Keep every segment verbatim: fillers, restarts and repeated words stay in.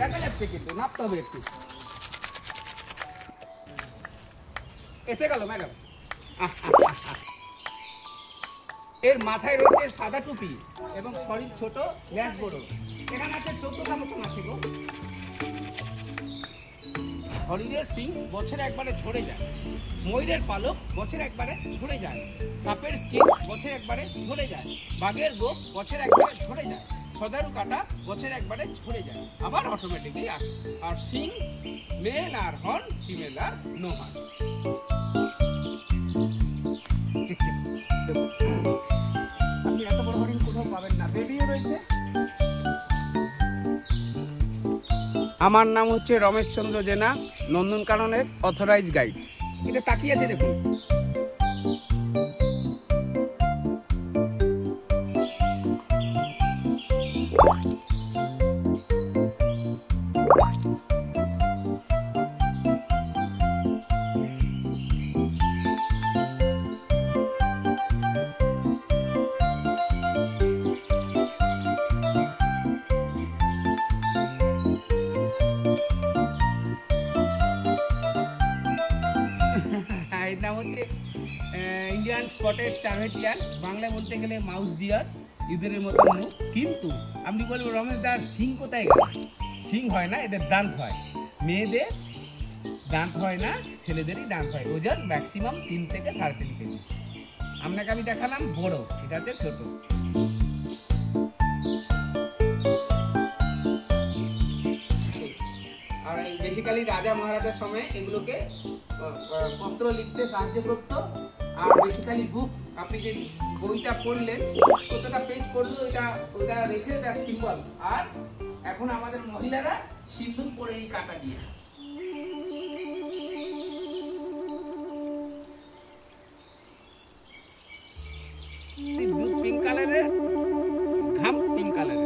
দেখা যাচ্ছে কিন্তু নাপতে হবে একটু। এসে গেল ম্যাডাম। এর মাথায় রয়েছে সাদা টুপি এবং শরীর ছোট, ল্যাজ বড়। এখানে আছে চোদ্দটা মতন আছে গো। হরিণের সিং বছরে একবারে ঝরে যায়, ময়ূরের পালক বছরে একবারে ঝরে যায়, সাপের স্কিন বছরে একবারে ঝরে যায়, বাঘের গোপ বছরে একবারে ঝরে যায়, সদারু কাটা বছরে একবারে ঝরে যায়, আবার অটোমেটিকলি আসে। আর সিং মেল আর হর্ন ফিমেল আর নো হর্ন। আপনি এত বড় হরিণ কোথাও পাবেন না, বেবিও রয়েছে। আমার নাম হচ্ছে রমেশ চন্দ্র জেনা, নন্দনকাননের অথরাইজ গাইড। এটা তাকিয়ে আছে দেখুন। এর নাম হচ্ছে ইন্ডিয়ান স্পটেড টার্মেটিয়ান, বাংলায় বলতে গেলে মাউস ডিয়ার, ইঁদুরের মতো মুখ। কিন্তু আপনি বলবেন রমেশ দার শিং কোথায় গেল? শিং হয় না, এদের দাঁত হয়। মেয়েদের দাঁত হয় না, ছেলেদেরই দাঁত হয়। ওজন ম্যাক্সিমাম তিন থেকে সাড়ে তিন কেজি। আপনাকে আমি দেখালাম বড়, এটাতে ছোট। আর বেসিক্যালি রাজা মহারাজার সময় এগুলোকে পত্র লিখতে সাহায্য করতো। আর বেসিক্যালি বুক, আপনি যে বইটা পড়লেন কতটা পেজ পড়লো ওইটা ওইটা রেখে তার সিম্বল। আর এখন আমাদের মহিলারা সিঁদুর পরে এই কাটা দিয়ে। দুধ পিঙ্ক কালারের, ঘাম পিঙ্ক কালারের।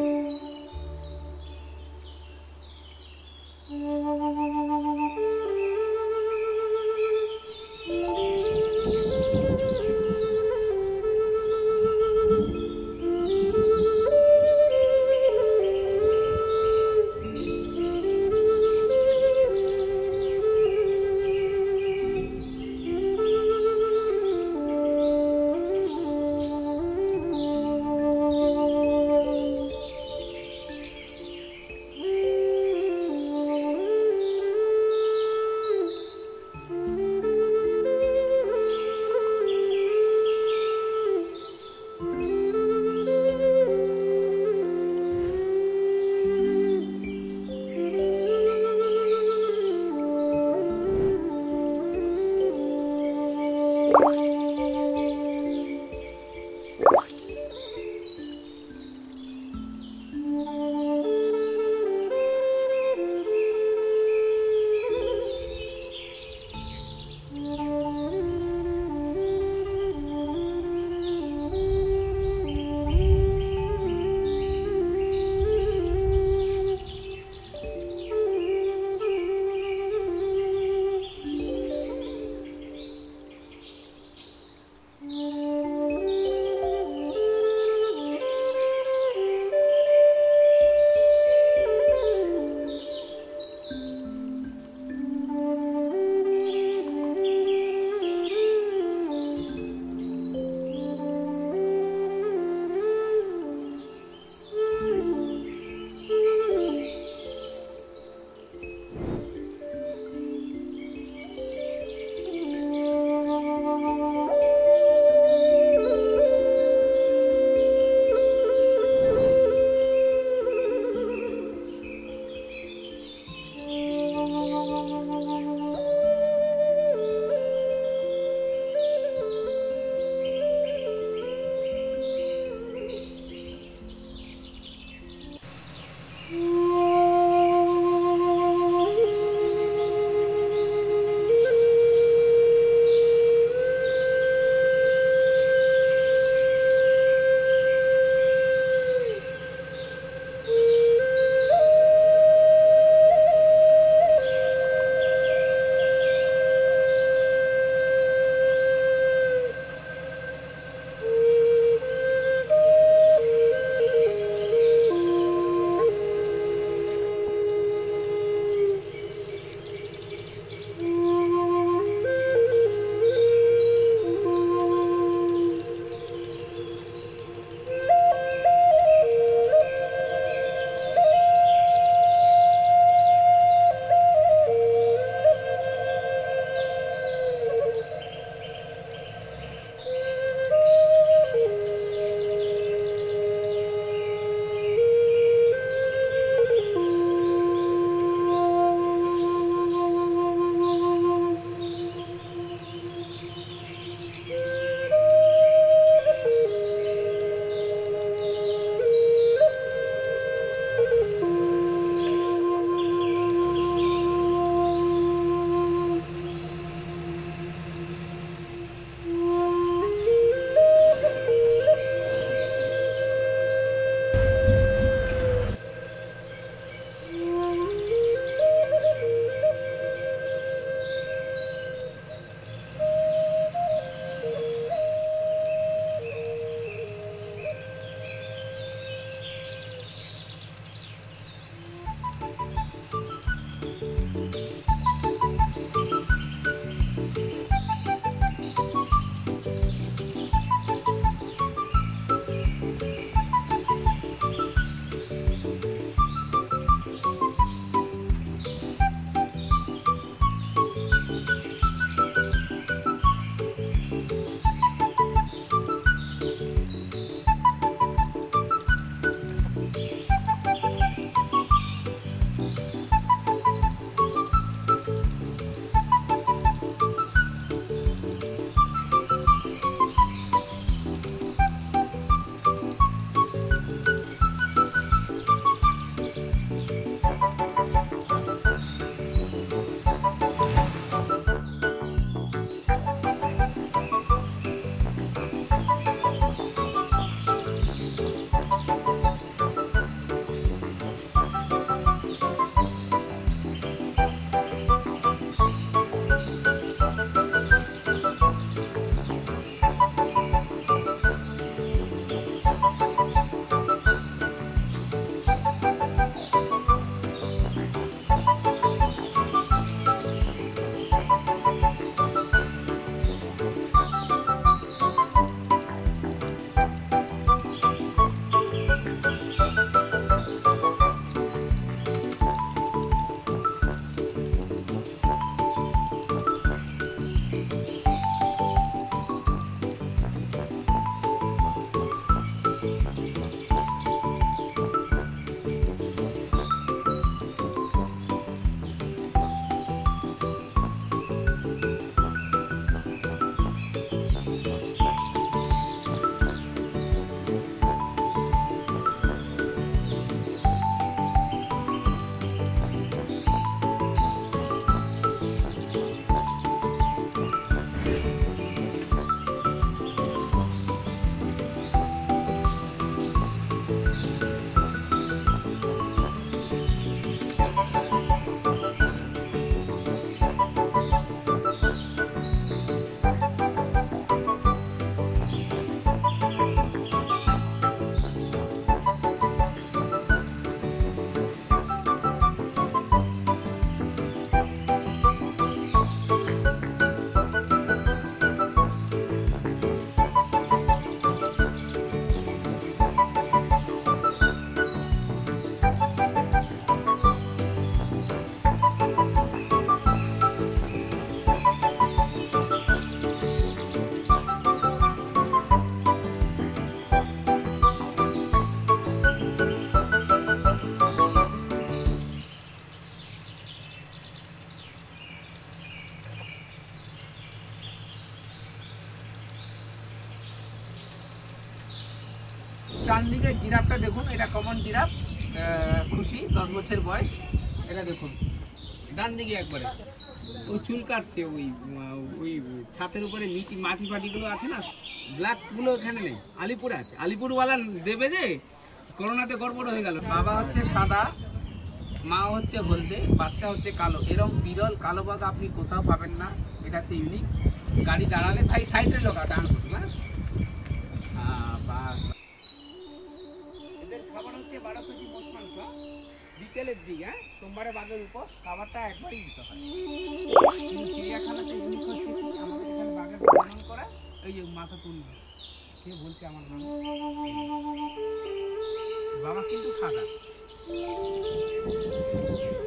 ডান দিকে জিরাফটা দেখুন, এটা কমন জিরাফ, খুশি, দশ বছর বয়স। এটা দেখুন ডান দিকে একবারে ও চুল কাটছে, ওই ওই ছাতের উপরে মিটি মাটি ফাটিগুলো আছে না, ব্ল্যাকগুলো এখানে নেই, আলিপুরে আছে। আলিপুরওয়ালা দেবে যে করোনাতে গড়বড় হয়ে গেল। বাবা হচ্ছে সাদা, মা হচ্ছে হলদে, বাচ্চা হচ্ছে কালো। এরকম বিরল কালো বাঘ আপনি কোথাও পাবেন না, এটা হচ্ছে ইউনিক। গাড়ি দাঁড়ালে ভাই সাইডে লোকা ডান করুন। হ্যাঁ বাঘ এদের খাবার হচ্ছে বারো কেজি মোষ মাংস বিকেলের দিকে। হ্যাঁ সোমবারে বাঘের উপর খাবারটা একবারই দিতে হয়। কিন্তু চিড়িয়াখানাতে ইউনিক হচ্ছে কি, আমাদের এখানে বাঘের প্রজনন করা। এই যে মাথা তুলবে, কে বলছে আমার নাম, বাবা কিন্তু সাদা।